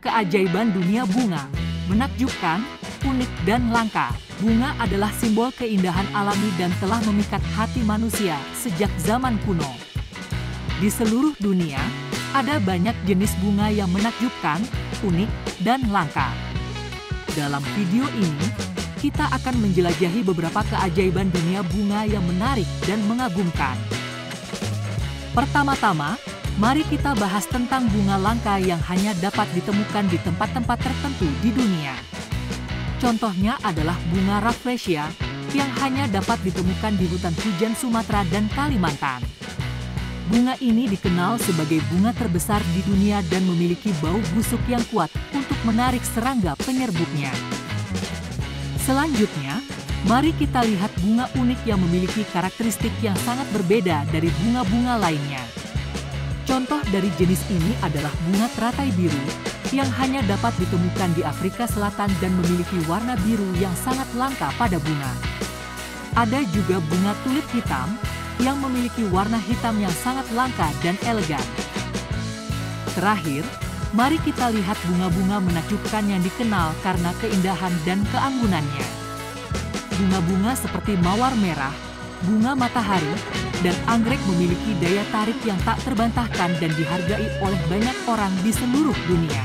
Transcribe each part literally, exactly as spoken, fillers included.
Keajaiban dunia bunga, menakjubkan, unik dan langka. Bunga adalah simbol keindahan alami dan telah memikat hati manusia sejak zaman kuno. Di seluruh dunia, ada banyak jenis bunga yang menakjubkan, unik, dan langka. Dalam video ini, kita akan menjelajahi beberapa keajaiban dunia bunga yang menarik dan mengagumkan. Pertama-tama, mari kita bahas tentang bunga langka yang hanya dapat ditemukan di tempat-tempat tertentu di dunia. Contohnya adalah bunga Rafflesia yang hanya dapat ditemukan di hutan hujan Sumatera dan Kalimantan. Bunga ini dikenal sebagai bunga terbesar di dunia dan memiliki bau busuk yang kuat untuk menarik serangga penyerbuknya. Selanjutnya, mari kita lihat bunga unik yang memiliki karakteristik yang sangat berbeda dari bunga-bunga lainnya. Contoh dari jenis ini adalah bunga teratai biru yang hanya dapat ditemukan di Afrika Selatan dan memiliki warna biru yang sangat langka pada bunga. Ada juga bunga tulip hitam yang memiliki warna hitam yang sangat langka dan elegan. Terakhir, mari kita lihat bunga-bunga menakjubkan yang dikenal karena keindahan dan keanggunannya. Bunga-bunga seperti mawar merah, bunga matahari, dan anggrek memiliki daya tarik yang tak terbantahkan dan dihargai oleh banyak orang di seluruh dunia.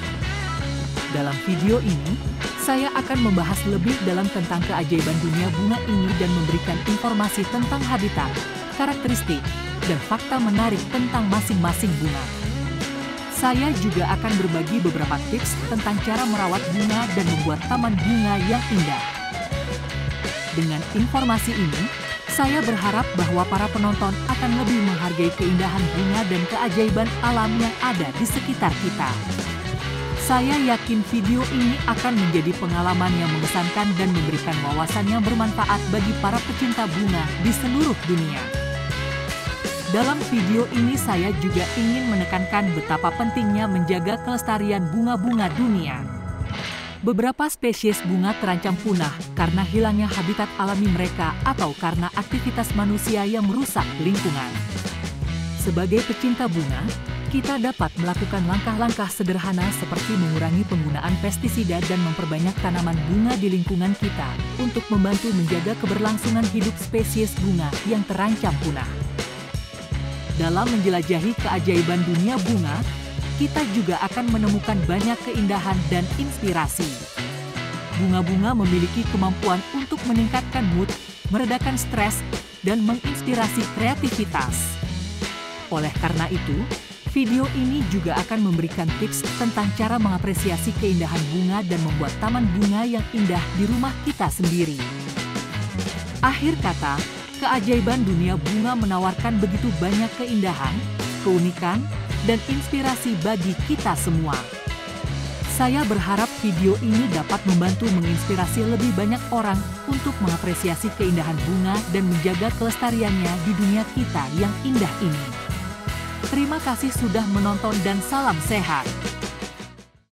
Dalam video ini, saya akan membahas lebih dalam tentang keajaiban dunia bunga ini dan memberikan informasi tentang habitat, karakteristik, dan fakta menarik tentang masing-masing bunga. Saya juga akan berbagi beberapa tips tentang cara merawat bunga dan membuat taman bunga yang indah. Dengan informasi ini, saya berharap bahwa para penonton akan lebih menghargai keindahan bunga dan keajaiban alam yang ada di sekitar kita. Saya yakin video ini akan menjadi pengalaman yang mengesankan dan memberikan wawasan yang bermanfaat bagi para pecinta bunga di seluruh dunia. Dalam video ini saya juga ingin menekankan betapa pentingnya menjaga kelestarian bunga-bunga dunia. Beberapa spesies bunga terancam punah karena hilangnya habitat alami mereka atau karena aktivitas manusia yang merusak lingkungan. Sebagai pecinta bunga, kita dapat melakukan langkah-langkah sederhana seperti mengurangi penggunaan pestisida dan memperbanyak tanaman bunga di lingkungan kita untuk membantu menjaga keberlangsungan hidup spesies bunga yang terancam punah. Dalam menjelajahi keajaiban dunia bunga, kita juga akan menemukan banyak keindahan dan inspirasi. Bunga-bunga memiliki kemampuan untuk meningkatkan mood, meredakan stres, dan menginspirasi kreativitas. Oleh karena itu, video ini juga akan memberikan tips tentang cara mengapresiasi keindahan bunga dan membuat taman bunga yang indah di rumah kita sendiri. Akhir kata, keajaiban dunia bunga menawarkan begitu banyak keindahan, keunikan, dan inspirasi bagi kita semua. Saya berharap video ini dapat membantu menginspirasi lebih banyak orang untuk mengapresiasi keindahan bunga dan menjaga kelestariannya di dunia kita yang indah ini. Terima kasih sudah menonton dan salam sehat.